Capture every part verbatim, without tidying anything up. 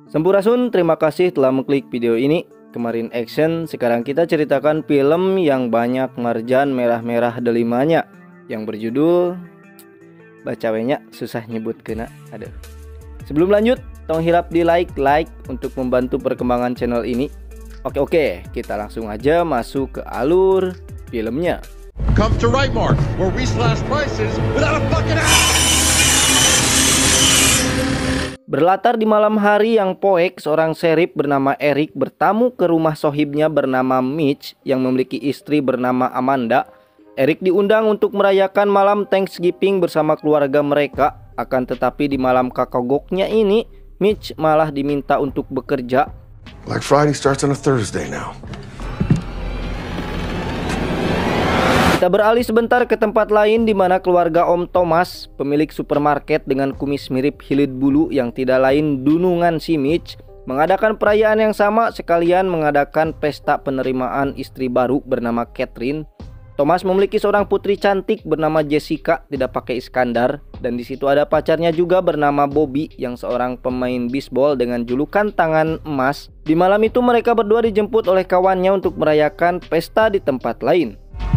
Sampurasun, terima kasih telah mengklik video ini. Kemarin action, sekarang kita ceritakan film yang banyak marjan merah-merah delimanya, yang berjudul bacawenya susah nyebut kena. Aduh. Sebelum lanjut, tolong hirap di like like untuk membantu perkembangan channel ini. Oke oke, kita langsung aja masuk ke alur filmnya. Come to Right Mark, where we slash prices without a fucking ass. Berlatar di malam hari yang poek, seorang sheriff bernama Eric bertamu ke rumah sohibnya bernama Mitch yang memiliki istri bernama Amanda. Eric diundang untuk merayakan malam Thanksgiving bersama keluarga mereka. Akan tetapi di malam kakogoknya ini, Mitch malah diminta untuk bekerja. Black Friday starts on a Thursday now. Kita beralih sebentar ke tempat lain di mana keluarga Om Thomas, pemilik supermarket dengan kumis mirip hilit bulu yang tidak lain dunungan si Mitch, mengadakan perayaan yang sama sekalian mengadakan pesta penerimaan istri baru bernama Catherine. Thomas memiliki seorang putri cantik bernama Jessica, tidak pakai Iskandar, dan di situ ada pacarnya juga bernama Bobby yang seorang pemain bisbol dengan julukan tangan emas. Di malam itu mereka berdua dijemput oleh kawannya untuk merayakan pesta di tempat lain.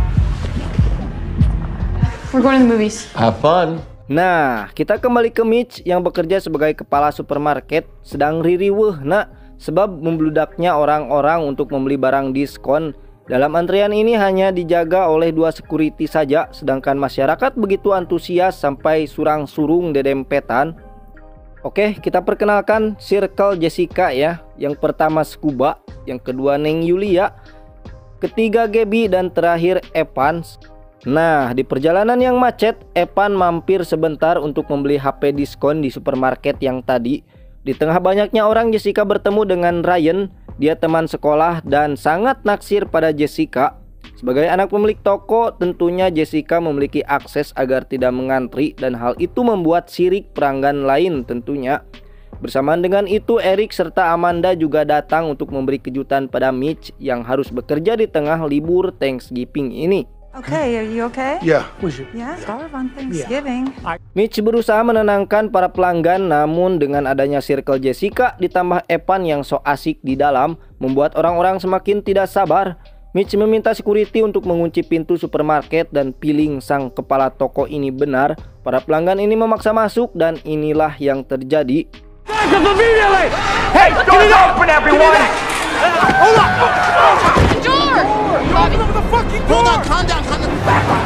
We're going to the movies. Have fun. Nah, kita kembali ke Mitch yang bekerja sebagai kepala supermarket, sedang ririweuh nak sebab membludaknya orang-orang untuk membeli barang diskon. Dalam antrian ini hanya dijaga oleh dua security saja, sedangkan masyarakat begitu antusias sampai surang-surung dedempetan. Oke, kita perkenalkan Circle Jessica ya. Yang pertama Scuba, yang kedua Neng Yulia, ketiga Gaby, dan terakhir Evans. Nah, di perjalanan yang macet, Evan mampir sebentar untuk membeli H P diskon di supermarket yang tadi. Di tengah banyaknya orang, Jessica bertemu dengan Ryan. Dia teman sekolah dan sangat naksir pada Jessica. Sebagai anak pemilik toko, tentunya Jessica memiliki akses agar tidak mengantri, dan hal itu membuat sirik pelanggan lain tentunya. Bersamaan dengan itu, Eric serta Amanda juga datang untuk memberi kejutan pada Mitch yang harus bekerja di tengah libur Thanksgiving ini. Okay, are you okay? Yeah. Yeah, starve on Thanksgiving. Mitch berusaha menenangkan para pelanggan, namun dengan adanya Circle Jessica ditambah Evan yang so asik di dalam membuat orang-orang semakin tidak sabar. Mitch meminta security untuk mengunci pintu supermarket dan piling sang kepala toko ini benar. Para pelanggan ini memaksa masuk dan inilah yang terjadi. Hey, doors open everyone! Hold up! The door! Open up the fucking door! Hold on, calm down, calm down.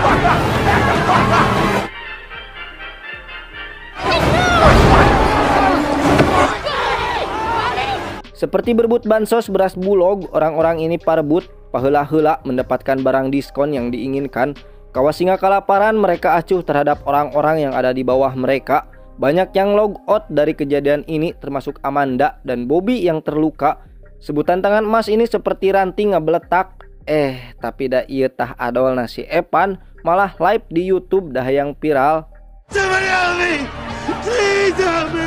Seperti berebut bansos beras bulog, orang-orang ini parebut, paheula-heula mendapatkan barang diskon yang diinginkan. Kawas singa kelaparan, mereka acuh terhadap orang-orang yang ada di bawah mereka. Banyak yang log out dari kejadian ini, termasuk Amanda dan Bobby yang terluka. Sebutan tangan emas ini seperti ranting ngabeletak. Eh, tapi dah ieu tah adol nasi Evan malah live di YouTube dah yang viral. Somebody help me! Please help me!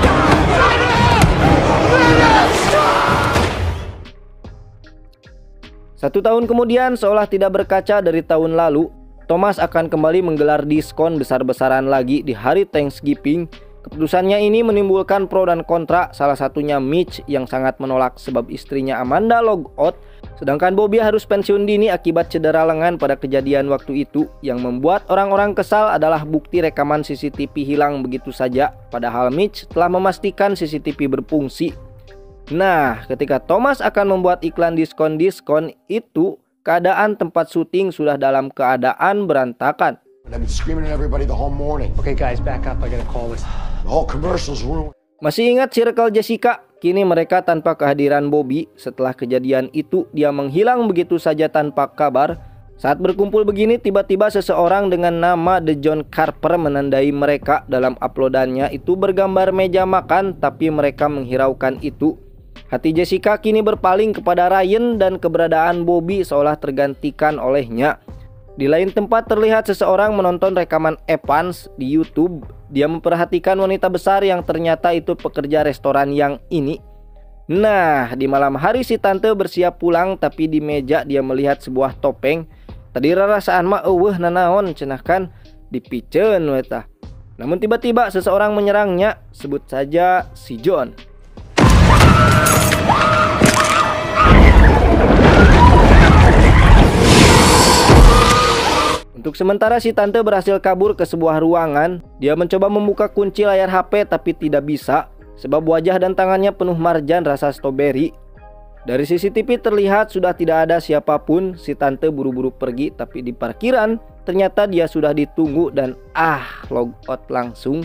Satu tahun kemudian, seolah tidak berkaca dari tahun lalu, Thomas akan kembali menggelar diskon besar-besaran lagi di hari Thanksgiving. Keputusannya ini menimbulkan pro dan kontra, salah satunya Mitch yang sangat menolak sebab istrinya Amanda log out. Sedangkan Bobby harus pensiun dini akibat cedera lengan pada kejadian waktu itu. Yang membuat orang-orang kesal adalah bukti rekaman C C T V hilang begitu saja. Padahal Mitch telah memastikan C C T V berfungsi. Nah, ketika Thomas akan membuat iklan diskon-diskon itu, keadaan tempat syuting sudah dalam keadaan berantakan. I've been screaming at everybody the whole morning. Okay guys, back up, I gotta call this. The whole commercial's ruined. Masih ingat Circle Jessica? Kini mereka tanpa kehadiran Bobby. Setelah kejadian itu, dia menghilang begitu saja tanpa kabar. Saat berkumpul begini, tiba-tiba seseorang dengan nama The John Carper menandai mereka. Dalam uploadannya itu bergambar meja makan, tapi mereka menghiraukan itu. Hati Jessica kini berpaling kepada Ryan dan keberadaan Bobby seolah tergantikan olehnya. Di lain tempat terlihat seseorang menonton rekaman Evans di YouTube. Dia memperhatikan wanita besar yang ternyata itu pekerja restoran yang ini. Nah, di malam hari si tante bersiap pulang, tapi di meja dia melihat sebuah topeng. Tadi rarasaan mah eueuh nanaon cenah kan dipiceun we tah. Namun tiba-tiba seseorang menyerangnya, sebut saja si John. Untuk sementara si tante berhasil kabur ke sebuah ruangan. Dia mencoba membuka kunci layar H P tapi tidak bisa, sebab wajah dan tangannya penuh marjan rasa stroberi. Dari C C T V terlihat sudah tidak ada siapapun. Si tante buru-buru pergi, tapi di parkiran ternyata dia sudah ditunggu dan ah log out langsung.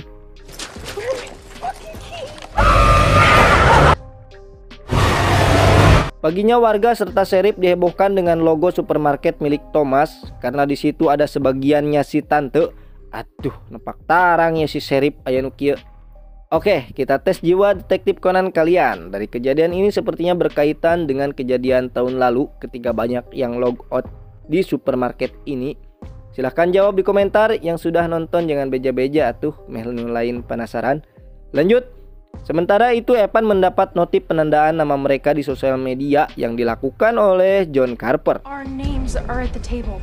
Paginya warga serta Sheriff dihebohkan dengan logo supermarket milik Thomas karena di situ ada sebagiannya si tante. Aduh, nepak tarang ya si Sheriff aya nu kieu. Oke, kita tes jiwa detektif Conan kalian. Dari kejadian ini sepertinya berkaitan dengan kejadian tahun lalu ketika banyak yang log out di supermarket ini. Silahkan jawab di komentar. Yang sudah nonton jangan beja-beja atuh, meh nu lain penasaran. Lanjut. Sementara itu Evan mendapat notif penandaan nama mereka di sosial media yang dilakukan oleh John Carper. Our names are at the table.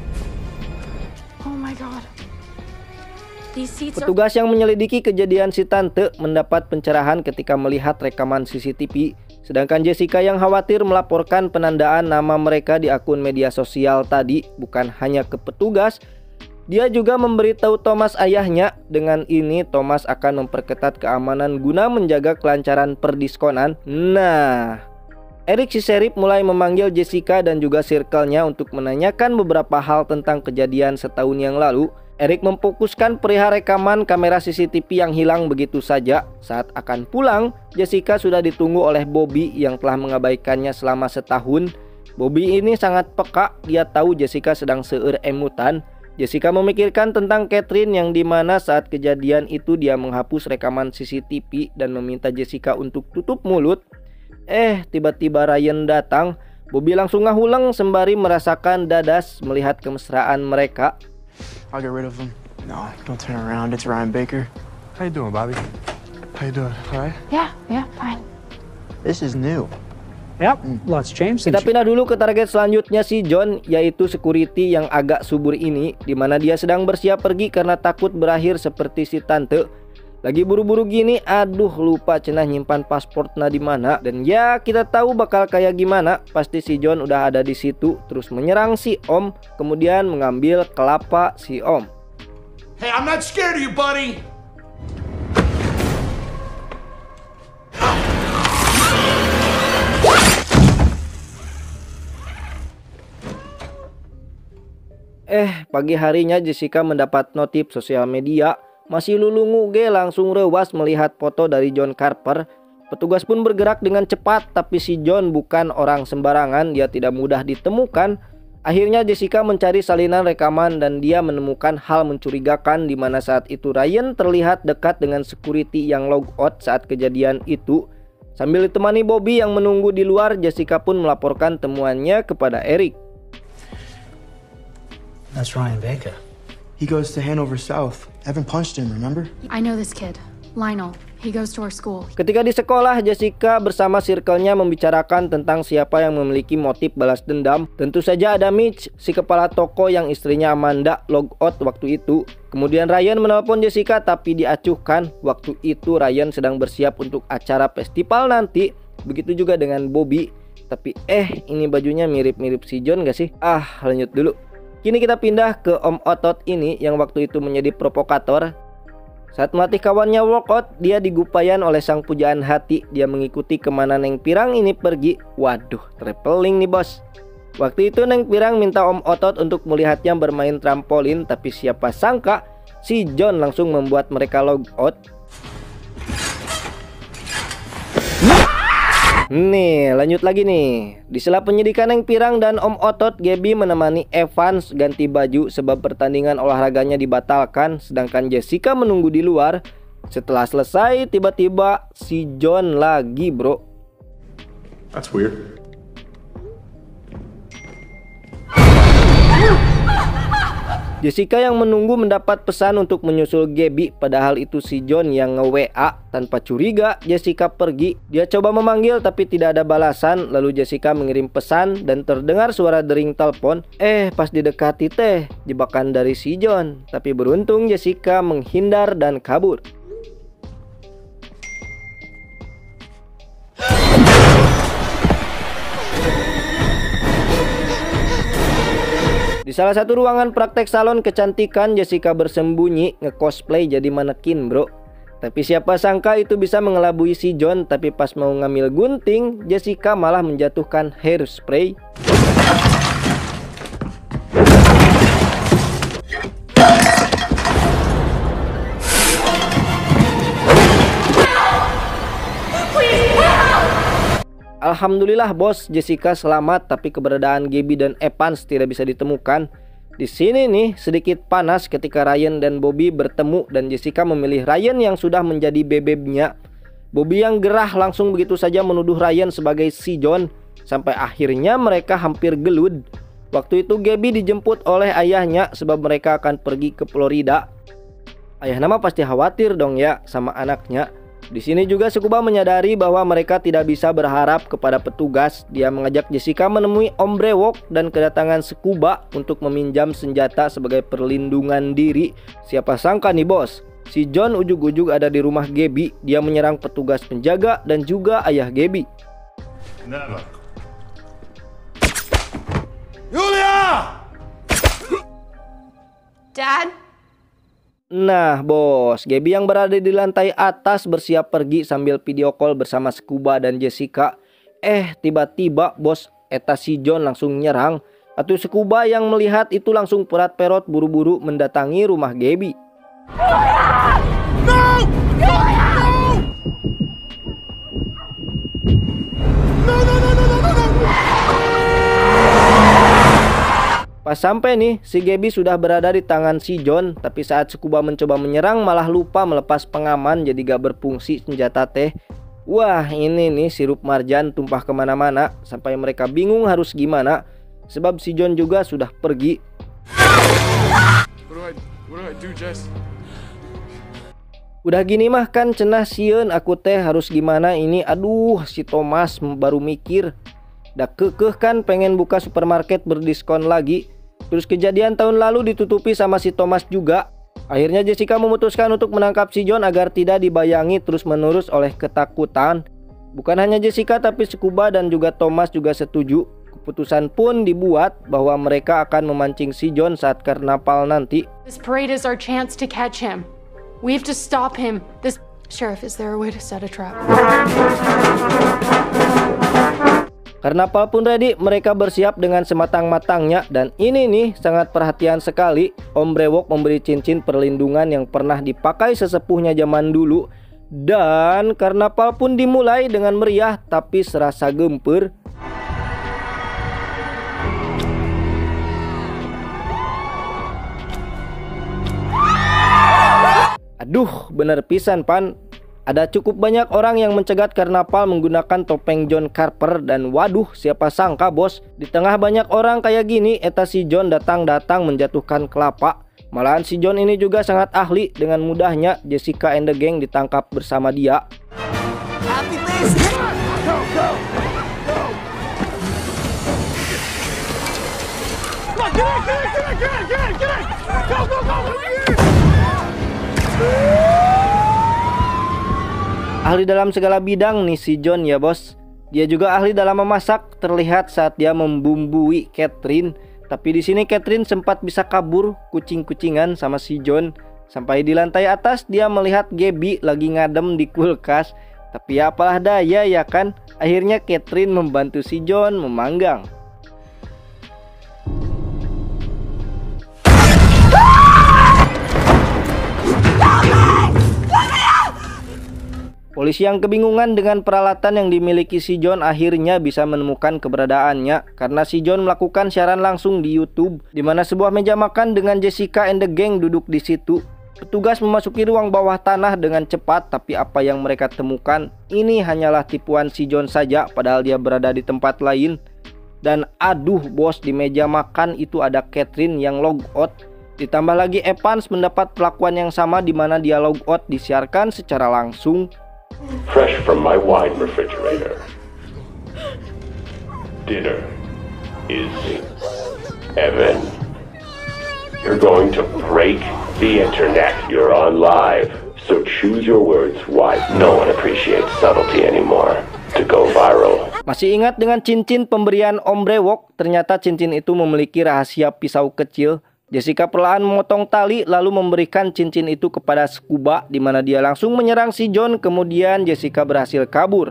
Oh my god. These seats are... Petugas yang menyelidiki kejadian si tante mendapat pencerahan ketika melihat rekaman C C T V. Sedangkan Jessica yang khawatir melaporkan penandaan nama mereka di akun media sosial tadi bukan hanya ke petugas. Dia juga memberitahu Thomas ayahnya. Dengan ini Thomas akan memperketat keamanan guna menjaga kelancaran perdiskonan. Nah, Eric si Sheriff mulai memanggil Jessica dan juga circle-nya untuk menanyakan beberapa hal tentang kejadian setahun yang lalu. Eric memfokuskan perihal rekaman kamera C C T V yang hilang begitu saja. Saat akan pulang, Jessica sudah ditunggu oleh Bobby yang telah mengabaikannya selama setahun. Bobby ini sangat peka, dia tahu Jessica sedang seueur emutan. Jessica memikirkan tentang Catherine yang dimana saat kejadian itu dia menghapus rekaman C C T V dan meminta Jessica untuk tutup mulut. Eh, tiba-tiba Ryan datang. Bobby langsung ngahulang sembari merasakan dadas melihat kemesraan mereka. I'll get rid of him. No, don't turn around. It's Ryan Baker. How you doing, Bobby? How you doing? All right? Yeah, yeah, fine. This is new. Yep, lots changed. Kita pindah dulu ke target selanjutnya si John, yaitu security yang agak subur ini, dimana dia sedang bersiap pergi karena takut berakhir seperti si tante. Lagi buru-buru gini, aduh lupa cenah nyimpan pasportnya di mana. Dan ya kita tahu bakal kayak gimana. Pasti si John udah ada di situ, terus menyerang si Om, kemudian mengambil kelapa si Om. Hey, I'm not scared of you, buddy. Eh, pagi harinya Jessica mendapat notif sosial media. Masih lulungu ge langsung rewas melihat foto dari John Carper. Petugas pun bergerak dengan cepat, tapi si John bukan orang sembarangan, dia tidak mudah ditemukan. Akhirnya Jessica mencari salinan rekaman dan dia menemukan hal mencurigakan di mana saat itu Ryan terlihat dekat dengan security yang log out saat kejadian itu. Sambil ditemani Bobby yang menunggu di luar, Jessica pun melaporkan temuannya kepada Eric. That's Ryan Baker. He goes to Hanover South. Evan punched him, remember? I know this kid, Lionel. He goes to our school. Ketika di sekolah, Jessica bersama circle-nya membicarakan tentang siapa yang memiliki motif balas dendam. Tentu saja ada Mitch, si kepala toko yang istrinya Amanda log out waktu itu. Kemudian Ryan menelpon Jessica tapi diacuhkan. Waktu itu Ryan sedang bersiap untuk acara festival nanti. Begitu juga dengan Bobby. Tapi eh, ini bajunya mirip-mirip si John gak sih? Ah, lanjut dulu. Kini kita pindah ke Om Otot ini yang waktu itu menjadi provokator. Saat melatih kawannya workout, dia digupayan oleh sang pujaan hati. Dia mengikuti kemana Neng Pirang ini pergi. Waduh, traveling nih bos. Waktu itu Neng Pirang minta Om Otot untuk melihatnya bermain trampolin. Tapi siapa sangka si John langsung membuat mereka log out. Nih, lanjut lagi nih. Di sela penyidikan Neng Pirang dan Om Otot, Gaby menemani Evans ganti baju sebab pertandingan olahraganya dibatalkan, sedangkan Jessica menunggu di luar. Setelah selesai, tiba-tiba si John lagi, bro. That's weird. Jessica yang menunggu mendapat pesan untuk menyusul Gaby, padahal itu si John yang nge-W A. Tanpa curiga, Jessica pergi. Dia coba memanggil tapi tidak ada balasan. Lalu Jessica mengirim pesan dan terdengar suara dering telepon. Eh, pas didekati teh, jebakan dari si John. Tapi beruntung Jessica menghindar dan kabur. Di salah satu ruangan praktek salon kecantikan, Jessica bersembunyi nge-cosplay jadi manekin, bro. Tapi siapa sangka itu bisa mengelabui si John, tapi pas mau ngambil gunting, Jessica malah menjatuhkan hairspray. Alhamdulillah bos, Jessica selamat, tapi keberadaan Gabby dan Evans tidak bisa ditemukan. Di sini nih sedikit panas ketika Ryan dan Bobby bertemu dan Jessica memilih Ryan yang sudah menjadi bebeknya. Bobby yang gerah langsung begitu saja menuduh Ryan sebagai si John, sampai akhirnya mereka hampir gelud. Waktu itu Gabby dijemput oleh ayahnya sebab mereka akan pergi ke Florida. Ayah nama pasti khawatir dong ya sama anaknya. Di sini juga Tsukuba menyadari bahwa mereka tidak bisa berharap kepada petugas. Dia mengajak Jessica menemui Om Brewok dan kedatangan Tsukuba untuk meminjam senjata sebagai perlindungan diri. Siapa sangka nih bos, si John ujug-ujug ada di rumah Gabby. Dia menyerang petugas penjaga dan juga ayah Gabby. Never. Julia! Dad? Nah bos, Gabby yang berada di lantai atas bersiap pergi sambil video call bersama Tsukuba dan Jessica. Eh tiba-tiba bos, eta si John langsung nyerang. Atau Tsukuba yang melihat itu langsung perat-perot buru-buru mendatangi rumah Gabby. No! Julia! No! No, no, no, no, no, no, no! Pas sampai nih, si Gabby sudah berada di tangan si John. Tapi saat Tsukuba mencoba menyerang malah lupa melepas pengaman, jadi gak berfungsi senjata teh. Wah ini nih sirup marjan tumpah kemana-mana sampai mereka bingung harus gimana. Sebab si John juga sudah pergi. What do I, what do I do, Jess? Udah gini mah kan cenah sieun aku teh harus gimana ini. Aduh si Thomas baru mikir. Dah kekeh kan pengen buka supermarket berdiskon lagi. Terus kejadian tahun lalu ditutupi sama si Thomas juga. Akhirnya Jessica memutuskan untuk menangkap si John agar tidak dibayangi terus-menerus oleh ketakutan. Bukan hanya Jessica tapi Tsukuba dan juga Thomas juga setuju. Keputusan pun dibuat bahwa mereka akan memancing si John saat karnaval nanti. This parade is our chance to catch him. We have to stop him. This sheriff, is there a way to set a trap? Karnaval pun ready, mereka bersiap dengan sematang-matangnya. Dan ini nih sangat perhatian sekali. Om Brewok memberi cincin perlindungan yang pernah dipakai sesepuhnya zaman dulu. Dan karnaval pun dimulai dengan meriah tapi serasa gempur. Aduh bener pisan pan. Ada cukup banyak orang yang mencegat karnaval menggunakan topeng John Carver. Dan waduh siapa sangka bos, di tengah banyak orang kayak gini eta si John datang-datang menjatuhkan kelapa. Malahan si John ini juga sangat ahli. Dengan mudahnya Jessica and the gang ditangkap bersama dia. Happy Thanksgiving! Go, go, go! Come on, get in, get in, get in, get in, get in, get in! Go, go, go, go, get in! Ahli dalam segala bidang nih si John ya bos. Dia juga ahli dalam memasak, terlihat saat dia membumbui Catherine. Tapi di sini Catherine sempat bisa kabur kucing-kucingan sama si John. Sampai di lantai atas dia melihat Gabby lagi ngadem di kulkas. Tapi ya apalah daya ya kan. Akhirnya Catherine membantu si John memanggang. Polisi yang kebingungan dengan peralatan yang dimiliki si John akhirnya bisa menemukan keberadaannya karena si John melakukan siaran langsung di YouTube di mana sebuah meja makan dengan Jessica and the gang duduk di situ. Petugas memasuki ruang bawah tanah dengan cepat, tapi apa yang mereka temukan ini hanyalah tipuan si John saja padahal dia berada di tempat lain. Dan aduh bos, di meja makan itu ada Catherine yang log out. Ditambah lagi Evans mendapat perlakuan yang sama di mana dia log out disiarkan secara langsung. Fresh from my wine refrigerator. Dinner is Evan. You're going to break the internet. You're on live, so choose your words wisely. No one appreciates subtlety anymore. to go viral. Masih ingat dengan cincin pemberian Om Brewok? Ternyata cincin itu memiliki rahasia pisau kecil. Jessica perlahan memotong tali lalu memberikan cincin itu kepada Scuba, di mana dia langsung menyerang si John. Kemudian Jessica berhasil kabur.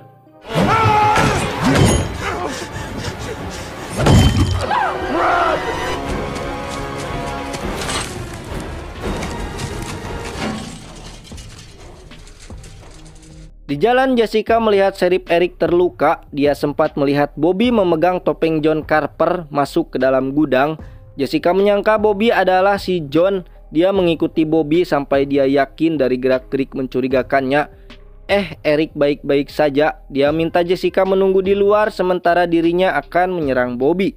Di jalan, Jessica melihat Sheriff Eric terluka. Dia sempat melihat Bobby memegang topeng John Carper masuk ke dalam gudang. Jessica menyangka Bobby adalah si John. Dia mengikuti Bobby sampai dia yakin dari gerak-gerik mencurigakannya. Eh, Eric baik-baik saja. Dia minta Jessica menunggu di luar sementara dirinya akan menyerang Bobby.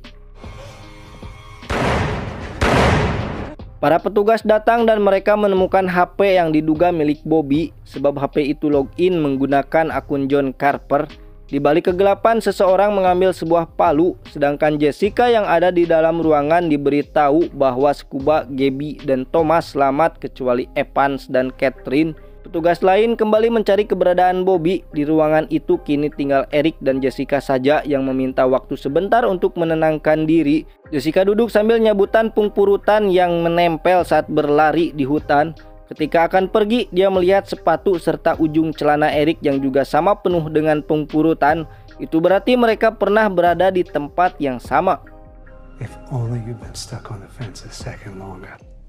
Para petugas datang dan mereka menemukan H P yang diduga milik Bobby, sebab H P itu login menggunakan akun John Carper. Di balik kegelapan, seseorang mengambil sebuah palu, sedangkan Jessica yang ada di dalam ruangan diberitahu bahwa Scuba, Gabby, dan Thomas selamat kecuali Evans dan Catherine. Petugas lain kembali mencari keberadaan Bobby. Di ruangan itu kini tinggal Eric dan Jessica saja yang meminta waktu sebentar untuk menenangkan diri. Jessica duduk sambil nyabutan pungpurutan yang menempel saat berlari di hutan. Ketika akan pergi, dia melihat sepatu serta ujung celana Eric yang juga sama penuh dengan pungpurutan. Itu berarti mereka pernah berada di tempat yang sama. If only you'd been stuck on the fence a second longer.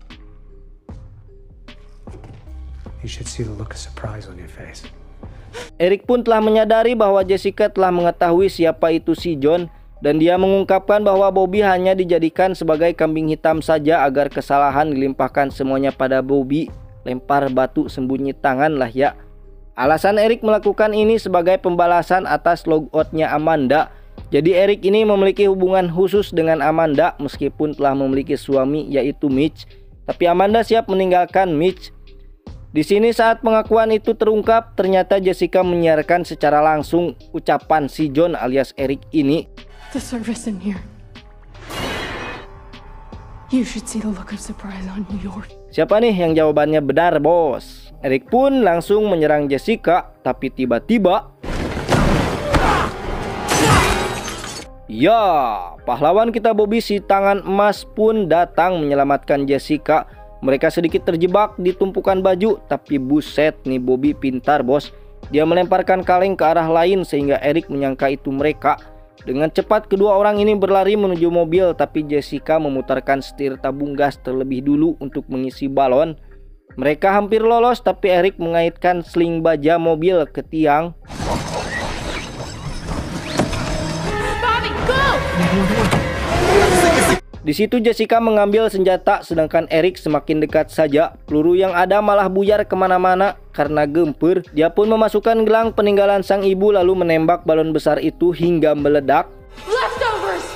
You should see the look of surprise on your face. Eric pun telah menyadari bahwa Jessica telah mengetahui siapa itu si John, dan dia mengungkapkan bahwa Bobby hanya dijadikan sebagai kambing hitam saja agar kesalahan dilimpahkan semuanya pada Bobby. Lempar batu sembunyi tangan lah ya. Alasan Eric melakukan ini sebagai pembalasan atas logoutnya Amanda. Jadi Eric ini memiliki hubungan khusus dengan Amanda meskipun telah memiliki suami yaitu Mitch. Tapi Amanda siap meninggalkan Mitch. Di sini saat pengakuan itu terungkap, ternyata Jessica menyiarkan secara langsung ucapan si John alias Eric ini. The service in here. You should see the look of surprise on your... Siapa nih yang jawabannya benar, bos? Eric pun langsung menyerang Jessica, tapi tiba-tiba... Ya, pahlawan kita Bobby si tangan emas pun datang menyelamatkan Jessica. Mereka sedikit terjebak di tumpukan baju, tapi buset nih Bobby pintar bos. Dia melemparkan kaleng ke arah lain sehingga Eric menyangka itu mereka. Dengan cepat kedua orang ini berlari menuju mobil, tapi Jessica memutarkan setir tabung gas terlebih dulu untuk mengisi balon. Mereka hampir lolos, tapi Eric mengaitkan sling baja mobil ke tiang. Bobby, go! Di situ Jessica mengambil senjata, sedangkan Eric semakin dekat saja. Peluru yang ada malah buyar kemana-mana karena gempur. Dia pun memasukkan gelang peninggalan sang ibu lalu menembak balon besar itu hingga meledak. Leftovers!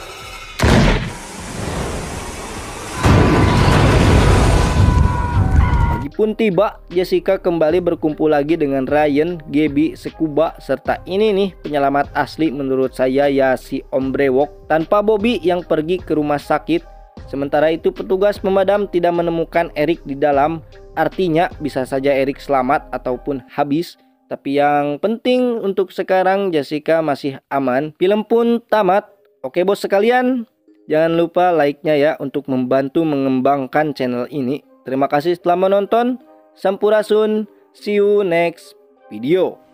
Pagi pun tiba, Jessica kembali berkumpul lagi dengan Ryan, Gabby, Scuba, serta ini nih penyelamat asli menurut saya ya si Om Brewok, tanpa Bobby yang pergi ke rumah sakit. Sementara itu petugas pemadam tidak menemukan Eric di dalam, artinya bisa saja Eric selamat ataupun habis. Tapi yang penting untuk sekarang Jessica masih aman. Film pun tamat. Oke bos sekalian, jangan lupa like-nya ya untuk membantu mengembangkan channel ini. Terima kasih telah menonton. Sampurasun. See you next video.